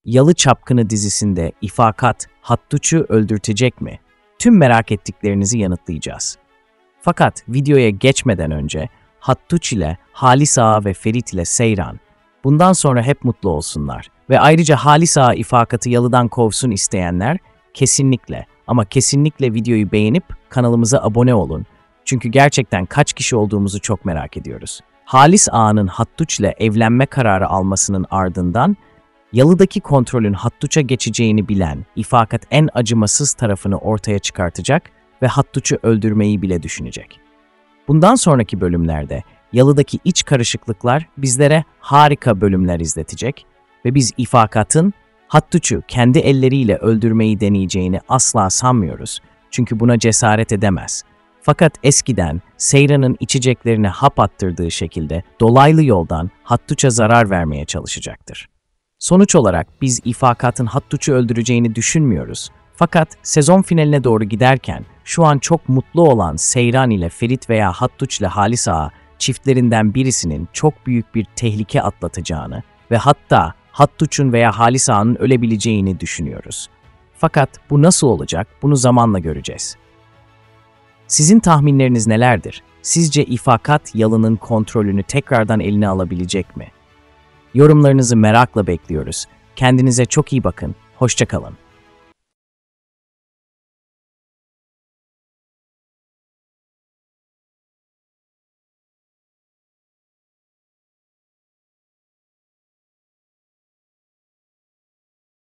Yalı Çapkını dizisinde İfakat, Hattuç'u öldürtecek mi? Tüm merak ettiklerinizi yanıtlayacağız. Fakat videoya geçmeden önce Hattuç ile Halis Ağa ve Ferit ile Seyran bundan sonra hep mutlu olsunlar. Ve ayrıca Halis Ağa İfakat'ı yalıdan kovsun isteyenler kesinlikle ama kesinlikle videoyu beğenip kanalımıza abone olun. Çünkü gerçekten kaç kişi olduğumuzu çok merak ediyoruz. Halis Ağa'nın Hattuç ile evlenme kararı almasının ardından yalıdaki kontrolün Hattuç'a geçeceğini bilen İfakat en acımasız tarafını ortaya çıkartacak ve Hattuç'u öldürmeyi bile düşünecek. Bundan sonraki bölümlerde yalıdaki iç karışıklıklar bizlere harika bölümler izletecek ve biz İfakat'ın Hattuç'u kendi elleriyle öldürmeyi deneyeceğini asla sanmıyoruz. Çünkü buna cesaret edemez. Fakat eskiden Seyran'ın içeceklerine hap attırdığı şekilde dolaylı yoldan Hattuç'a zarar vermeye çalışacaktır. Sonuç olarak biz İfakat'ın Hattuç'u öldüreceğini düşünmüyoruz. Fakat sezon finaline doğru giderken şu an çok mutlu olan Seyran ile Ferit veya Hattuç ile Halis Ağa çiftlerinden birisinin çok büyük bir tehlike atlatacağını ve hatta Hattuç'un veya Halis Ağa'nın ölebileceğini düşünüyoruz. Fakat bu nasıl olacak? Bunu zamanla göreceğiz. Sizin tahminleriniz nelerdir? Sizce İfakat yalının kontrolünü tekrardan eline alabilecek mi? Yorumlarınızı merakla bekliyoruz. Kendinize çok iyi bakın. Hoşça kalın.